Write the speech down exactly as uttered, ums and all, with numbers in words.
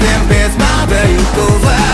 テンペースまで行こうぜ